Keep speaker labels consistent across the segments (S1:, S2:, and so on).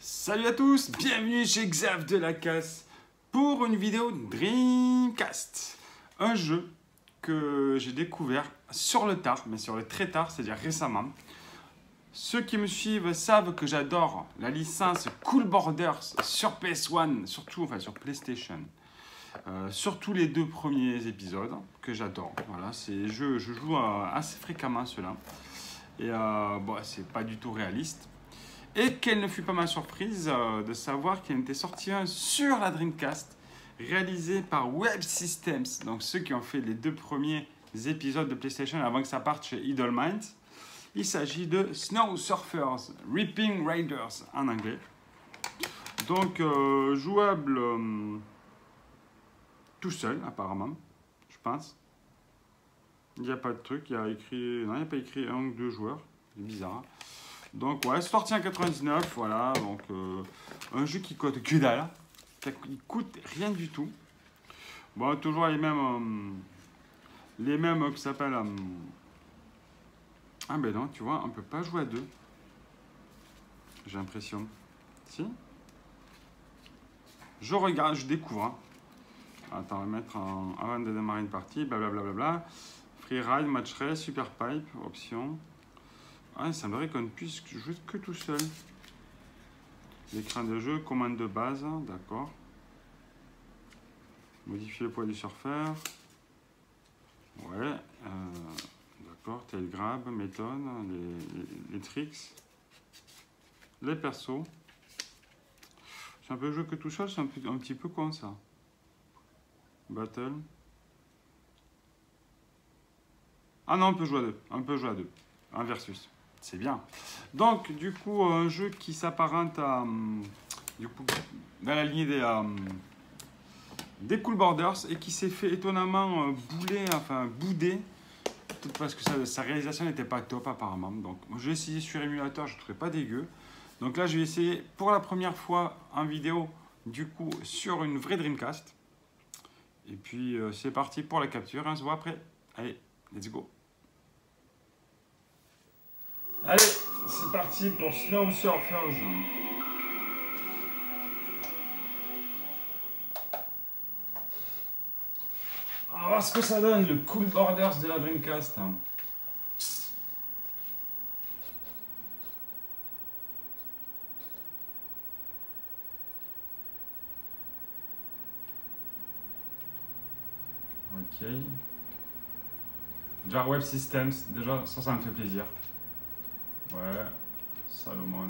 S1: Salut à tous, bienvenue chez Xav de la Casse pour une vidéo Dreamcast. Un jeu que j'ai découvert sur le tard, mais sur le très tard, c'est-à-dire récemment. Ceux qui me suivent savent que j'adore la licence Cool Borders sur PS1, surtout enfin sur PlayStation. Surtout les deux premiers épisodes que j'adore. Voilà, je joue assez fréquemment ceux-là. Et bon, c'est pas du tout réaliste. Et quelle ne fut pas ma surprise de savoir qu'il était sorti un sur la Dreamcast, réalisé par Web Systems, donc ceux qui ont fait les deux premiers épisodes de PlayStation avant que ça parte chez Idle Minds. Il s'agit de Snow Surfers, Ripping Raiders en anglais. Donc jouable tout seul apparemment, je pense. Il n'y a pas de truc, il y a écrit, non, il n'y a pas écrit un ou deux joueurs, c'est bizarre. Donc ouais, sorti en 99, voilà, donc un jeu qui coûte que dalle, il coûte rien du tout. Bon, toujours les mêmes qui s'appellent... Ah ben non, tu vois, on peut pas jouer à deux. J'ai l'impression. Si? Je regarde, je découvre. Hein. Attends, on va mettre avant de démarrer une partie, blablabla. Free Ride, Match Race, Super Pipe, option. Ah, il semblerait qu'on ne puisse jouer que tout seul. L'écran de jeu, commande de base, d'accord. Modifier le poids du surfeur. Ouais, d'accord. Tail grab, méthode, les tricks. Les persos. C'est un peu jeu que tout seul, c'est un petit peu con ça. Battle. Ah non, on peut jouer à deux. On peut jouer à deux. Un versus. C'est bien. Donc, du coup, un jeu qui s'apparente à... du coup, dans la lignée des Cool Borders et qui s'est fait étonnamment bouder. Parce que sa réalisation n'était pas top apparemment. Donc, je vais essayer sur émulateur, je ne trouvais pas dégueu. Donc là, je vais essayer pour la première fois en vidéo, du coup, sur une vraie Dreamcast. Et puis, c'est parti pour la capture. On se voit après. Allez, let's go. Allez, c'est parti pour Snow Surfers. On va voir ce que ça donne, le Cool Borders de la Dreamcast. Ok. Déjà Web Systems, déjà ça me fait plaisir. Ouais, Salomon.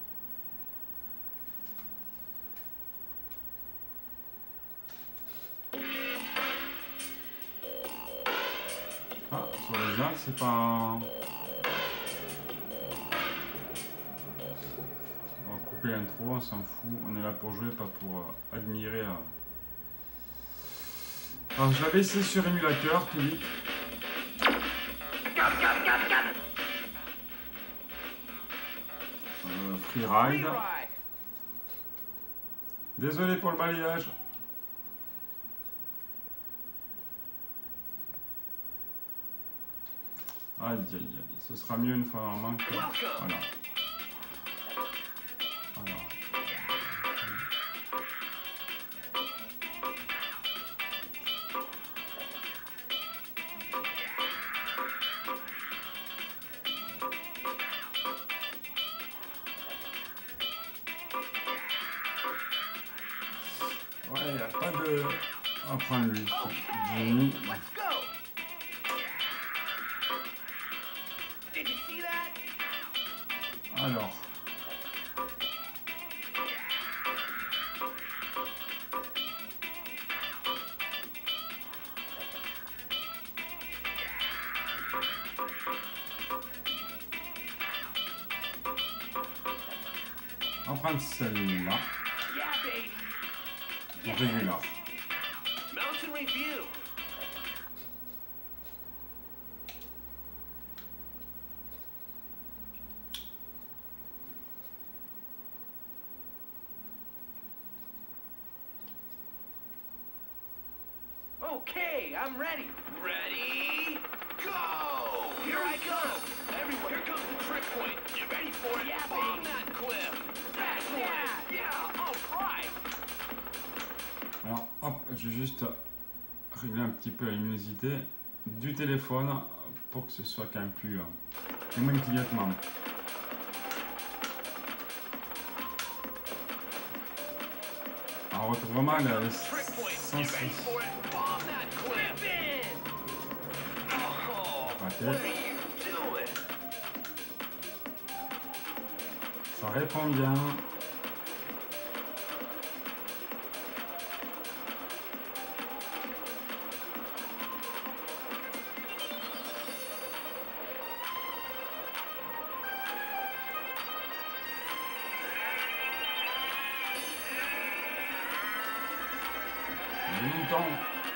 S1: Ah, sur les gens, c'est pas... On va couper l'intro, on s'en fout. On est là pour jouer, pas pour admirer. Alors, je l'avais essayé sur émulateur, tout vite. Free Ride. Désolé pour le balayage. Aïe aïe aïe, ce sera mieux une fois normalement que... Voilà. Alors. Ouais, il n'y a pas de... On va prendre lui. Jimmy. Alors. On va prendre celle-là. Régular.
S2: Okay, I'm ready. Ready? Go! Here I come! Everyone, here comes the trick point. You ready for it? Yeah, along that cliff. Back one!
S1: je vais juste régler un petit peu la luminosité du téléphone pour que ce soit quand même plus moins de clignotement. Alors, on retrouve vraiment la sensation. Raté. Ça répond bien. Longtemps.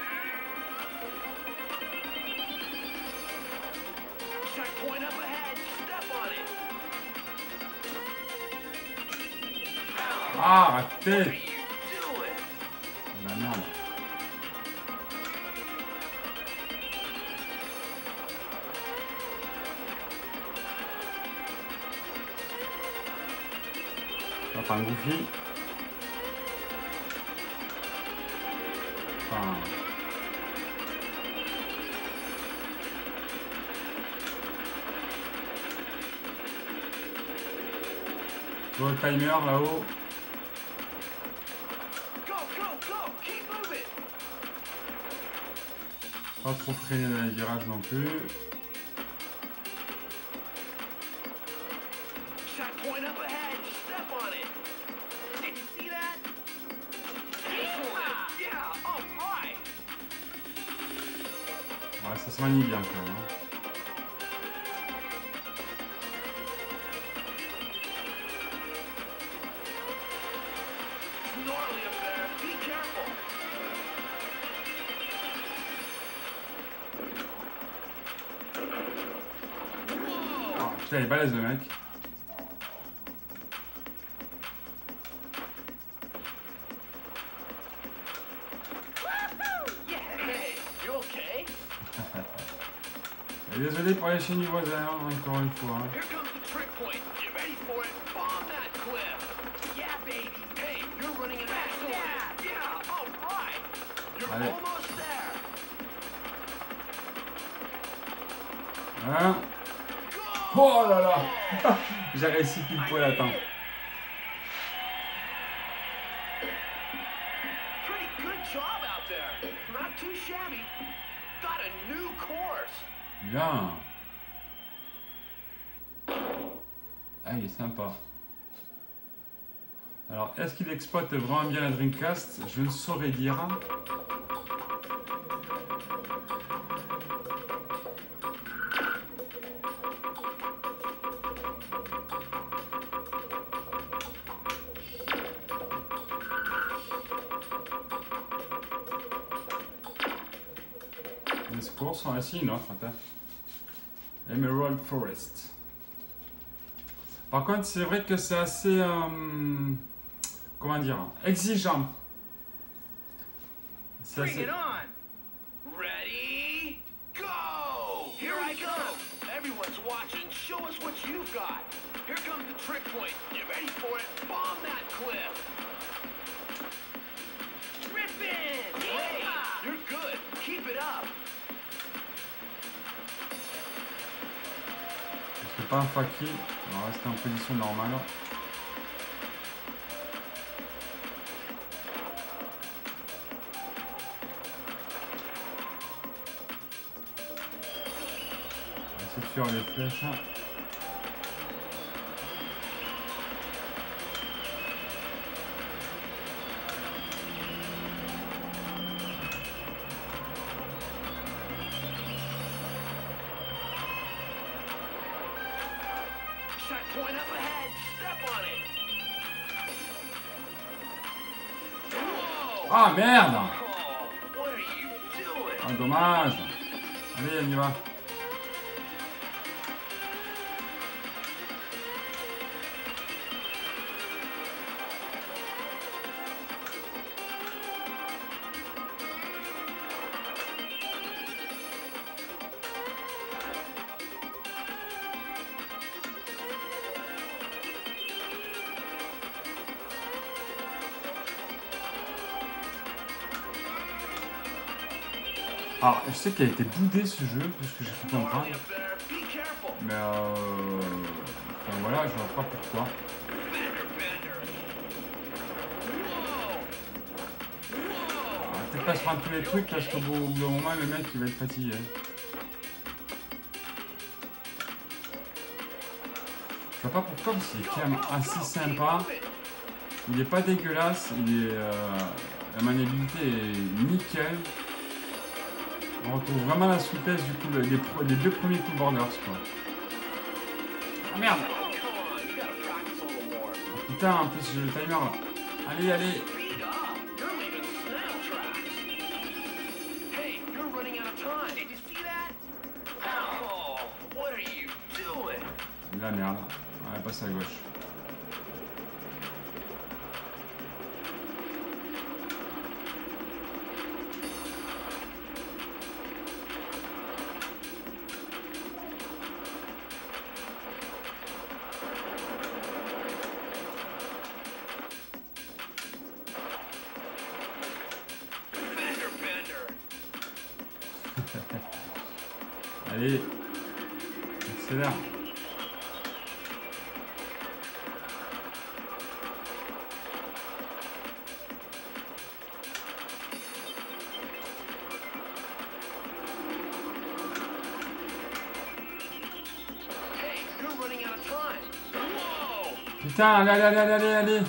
S1: Ah, raté. La merde. Ça fait un goofy. Enfin... Tu vois le timer là-haut. Pas trop freiner dans les virages non plus. Ouais, ça se manie bien quand même. Hein. Oh, putain, il est balèze le mec. Et désolé pour les chaînes du voisin, encore une fois. Hein. Allez. Hein? Oh là là. J'ai réussi pile poil à temps. Bien. Ah, il est sympa. Alors, est-ce qu'il exploite vraiment bien la Dreamcast? Je ne saurais dire. Les scores sont assis, une offre. Attends. Emerald Forest. Par contre, c'est vrai que c'est assez, comment dire, exigeant. C'est assez...
S2: Ready, go! Here I come! Everyone's watching. Show us what you've got. Here comes the trick point. You ready for it? Bomb that cliff. Rippin'! Hey, you're good. Keep it up.
S1: C'est pas un faki, on va rester en position normale. C'est sûr les flèches. Ah merde! Ah dommage! Allez, on y va! Alors, je sais qu'il a été boudé ce jeu, de ce que j'ai pu comprendre. Mais enfin voilà, je vois pas pourquoi. Peut-être pas se prendre tous les trucs parce qu'au bout d'un moment, le mec il va être fatigué. Je vois pas pourquoi, parce qu'il est quand même assez sympa. Il est pas dégueulasse, la maniabilité est nickel. On retrouve vraiment la souplesse du coup des deux premiers coups Borders quoi. Ah merde! Oh, putain, en plus j'ai le timer là. Allez, allez! La merde. Elle passe à gauche. Allez, accélère. Putain, allez, allez, allez, allez, allez.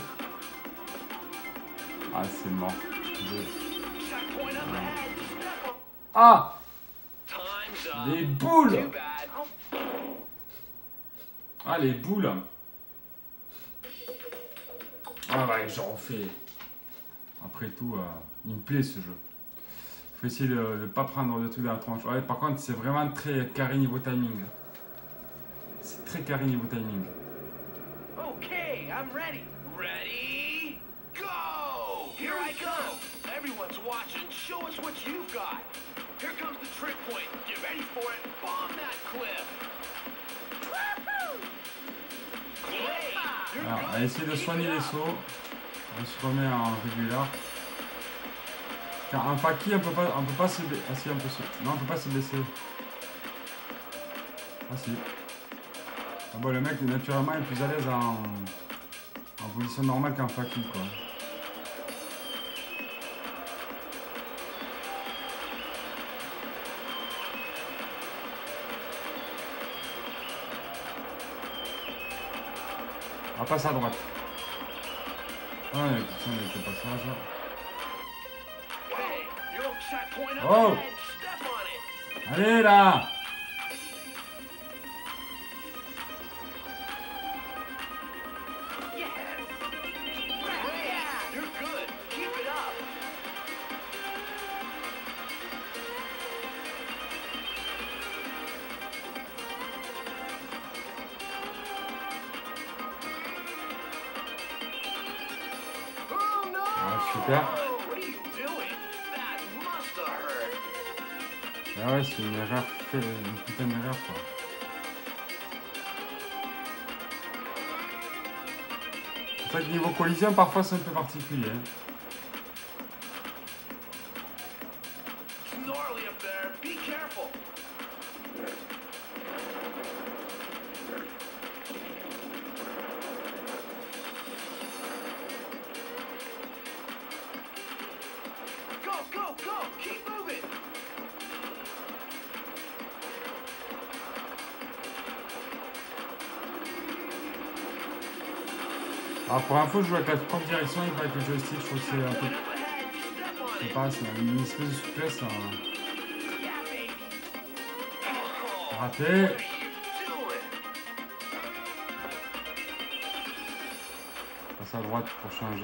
S1: Ah, c'est mort. Ah! Les boules! Ah, les boules! Ah ouais, j'en refais. Après tout, il me plaît ce jeu. Faut essayer de ne pas prendre de trucs dans la tronche. Ouais, par contre, c'est vraiment très carré niveau timing. C'est très carré niveau timing.
S2: Okay, I'm ready. Ready? Go! Here I come. Everyone's watching. Show us what you've got. Here comes the trick point. You ready for it? Bomb that cliff. Great.
S1: Alors, on va essayer de soigner les sauts. On se remet en régulier. Car un Faki, on peut pas se blesser. Ah si, on peut se... Non, on peut pas se blesser. Ah si. Ah bon, le mec, naturellement, est plus à l'aise en position normale qu'un Faki, quoi. On passe à droite. Ah, il y a des passages là. Oh! Allez là! Super. Ah ouais, c'est une erreur, une putain d'erreur quoi. En fait, niveau collision, parfois c'est un peu particulier. Alors pour info, je joue avec la propre direction et pas avec le joystick, je trouve que c'est un peu... Je sais pas, c'est une espèce de souplesse. Raté. Passe à droite pour changer.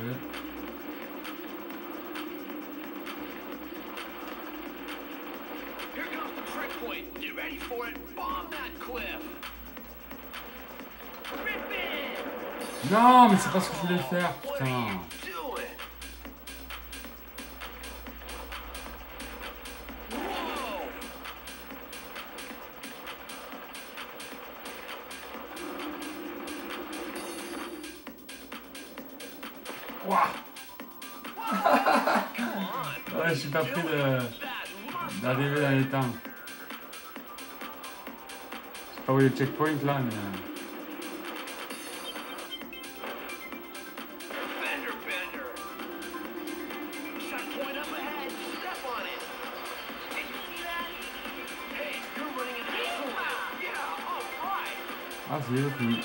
S1: Non, mais c'est pas ce que je voulais faire, putain. Ouah. Ouais, je suis pas pris de... d'arriver dans les temps. Je sais pas où est le checkpoint là, mais...
S2: Fender bender. Shot point up ahead. Step on it. Did you see that? Hey, you're running an excellent. Yeah, all right.
S1: Ah, c'est fini.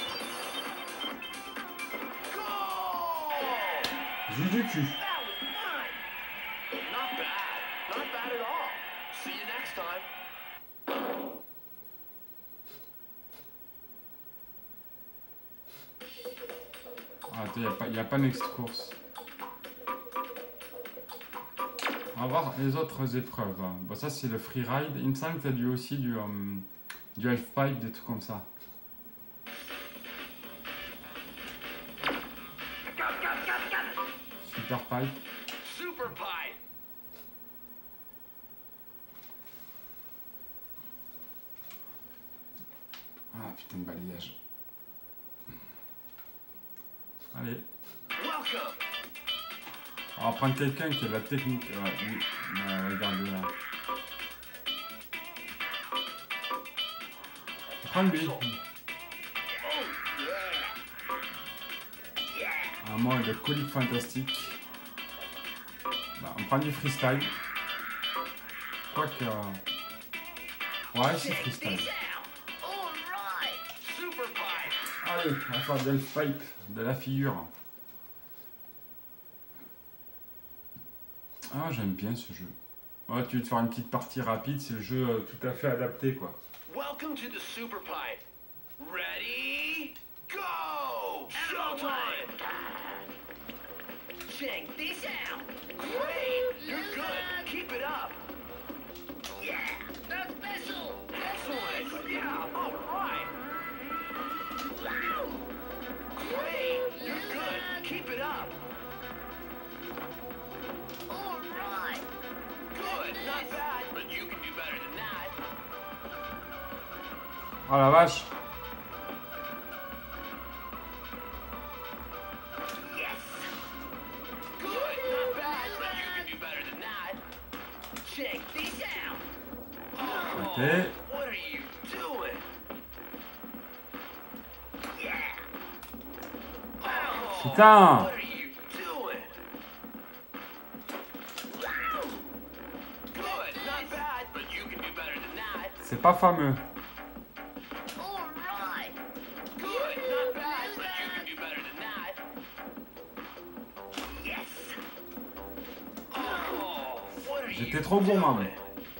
S2: Goal!
S1: Jus du cul.
S2: That was fun. Not bad. Not bad at all. See you next time.
S1: Ah, attends, il n'y a pas next course. On va voir les autres épreuves. Bon, ça, c'est le freeride. Il me semble que tu as du aussi du halfpipe, des trucs comme ça. Super pipe.
S2: Super pipe.
S1: Ah, putain de balayage. Allez.
S2: Welcome.
S1: On va prendre quelqu'un qui a de la technique. Ouais, oui. Regarde là. Prends lui.
S2: Oh, yeah.
S1: Un mode de colique fantastique. Bah, on prend du freestyle. Quoique. Ouais, c'est
S2: Check
S1: freestyle.
S2: this out. All right. Super pipe.
S1: Allez, on va faire de l'halfpipe, de la figure. Ah, j'aime bien ce jeu. Ouais, tu veux te faire une petite partie rapide, c'est le jeu tout à fait adapté, quoi.
S2: Welcome to the super pipe. Ready? Go! Showtime! Check this out. Great! You're good. Keep it up. Yeah! That's special! Excellent! Yeah! All right! Wow! Great! You're good. Keep it up. All right! Good! Not bad, but you can do better than that.
S1: Oh la vache!
S2: Yes! Good! Not bad, but you can do better than that. Check this out. Oh,
S1: Okay.
S2: what are you doing? Yeah. Oh,
S1: Putain!
S2: what are you doing? Wow. Good, not bad, but you can do better than that.
S1: C'est pas fameux.
S2: All right. Good, not bad, but you can do better than that. Yes. Oh, what are you
S1: J'étais trop gourmand.
S2: doing?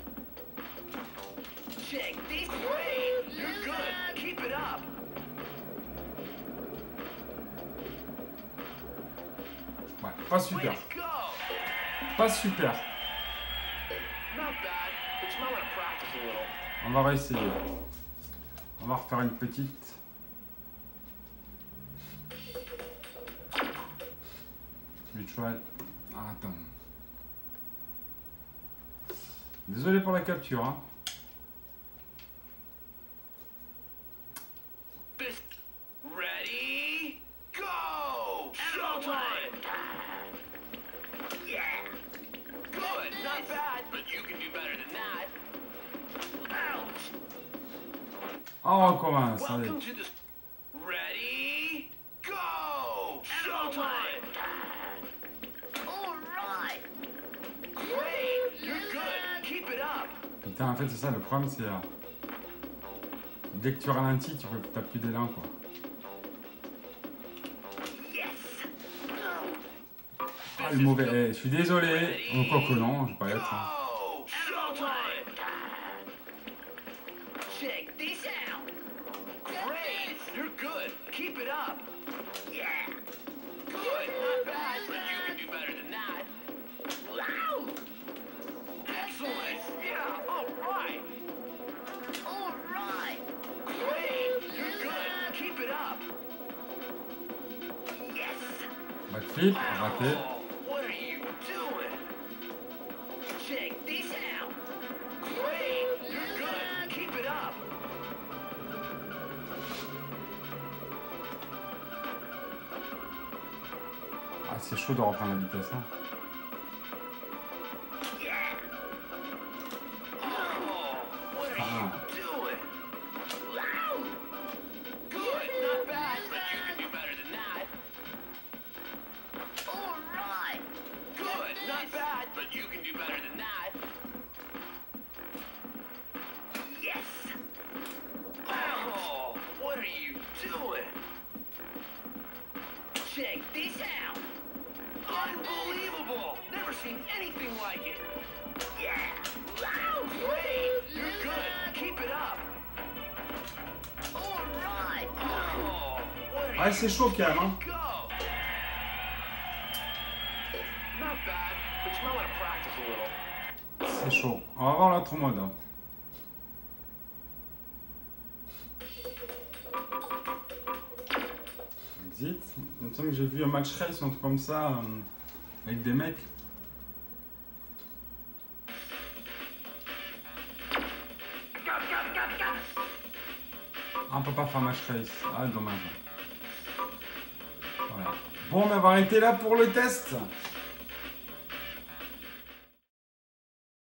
S2: Check this. Great. You're good. Keep it up.
S1: Ouais, pas
S2: Way
S1: super.
S2: to go.
S1: Pas super.
S2: Not bad. But you might want to practice a little.
S1: On va réessayer. On va refaire une petite. Retry. Ah, attends. Désolé pour la capture, hein.
S2: This. Ready? Go! Showtime! Yeah. Good. Not bad, but you can do better than that. Ouch.
S1: Oh, on recommence. Allez.
S2: Welcome to the. Ready? Go! Showtime! All right. Great. You're good. Keep it up.
S1: Putain, en fait, c'est ça, le problème, c'est... dès que tu ralentis, t'as plus d'élan, quoi.
S2: Yes.
S1: Ah, le mauvais... je suis désolé. Oh, quoi que non, je vais pas être... hein.
S2: Go! Showtime! Check this out. Great! You're good. Keep it up. Yeah. Good. Not bad, but you can do better than that. Wow! Excellent. Yeah. All right. All right. Great. You're good. Keep it up. Yes.
S1: Backflip, raté.
S2: Oh, what are you doing? Check this out. Great. You're good. Keep it up.
S1: Ah, c'est chaud de reprendre la vitesse, hein.
S2: Yeah. check this out. Unbelievable! Never seen anything like it. Yeah! Wow! Great! You're good. Keep it up. All right. Oh, where
S1: Ouais, c'est chaud quand même, hein.
S2: go? Not bad, but you might want to practice a little.
S1: C'est chaud. On va voir l'autre mode. Exit. Il me semble que j'ai vu un match race, un truc comme ça, avec des mecs. Ah, on peut pas faire match race. Ah, dommage. Voilà. Bon, mais on va arrêter là pour le test.